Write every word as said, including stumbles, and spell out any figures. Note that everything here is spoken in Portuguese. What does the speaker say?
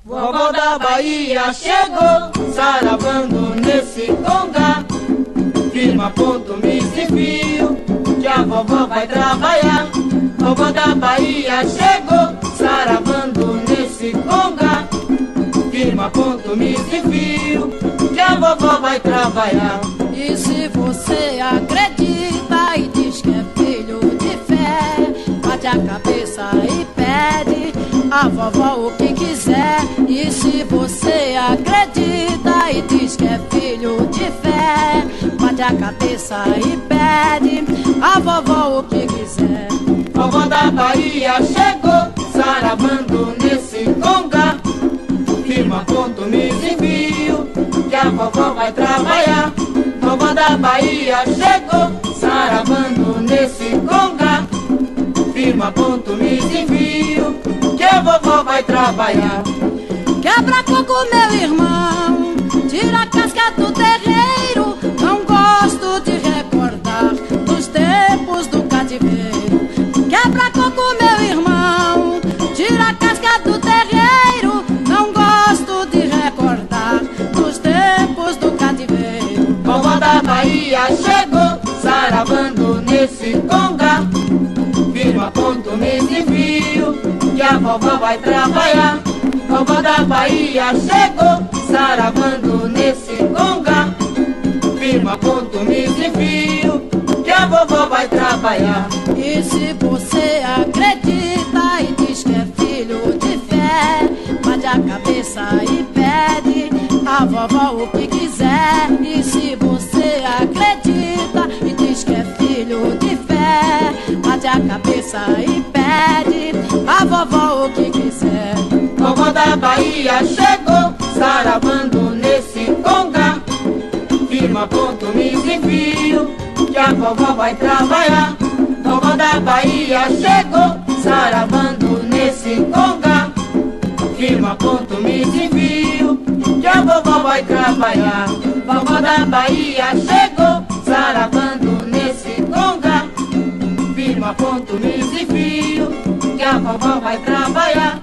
Vovó da Bahia chegou, saravando nesse conga. Firma ponto, mis e fio, que a vovó vai trabalhar. Vovó da Bahia chegou, saravando nesse conga. Firma ponto, mis e fio, que a vovó vai trabalhar. E se você acredita e diz que é filho de fé, bate a cabeça e pede a vovó o que quiser. E se você acredita e diz que é filho de fé, bate a cabeça e pede a vovó o que quiser. Vovó da Bahia chegou, saravando nesse conga. Firma ponto, mis e fio, que a vovó vai trabalhar. Vovó da Bahia chegou, saravando nesse conga. Firma ponto, mis e fio, que a vovó vai trabalhar. Quebra coco, meu irmão, tira a casca do terreiro. Não gosto de recordar dos tempos do cativeiro. Quebra coco, meu irmão, tira a casca do terreiro. Não gosto de recordar dos tempos do cativeiro. Vovó da Bahia chegou, saravando nesse conga. Firma ponto, mis e fio, que a vovó vai trabalhar. Vovó da Bahia chegou, saravando nesse conga. Firma ponto, mis e fio, que a vovó vai trabalhar. E se você acredita e diz que é filho de fé, bate a cabeça e pede a vovó o que quiser. E se você acredita e diz que é filho de fé, bate a cabeça e pede a vovó o que quiser. Vovó da Bahia chegou, saravando nesse conga. Firma ponto, mis e fio, que a vovó vai trabalhar. Vovó da Bahia chegou, saravando nesse conga. Firma ponto, mis e fio, que a vovó vai trabalhar. Vovó da Bahia chegou, saravando nesse conga. Firma ponto, mis e fio, que a vovó vai trabalhar.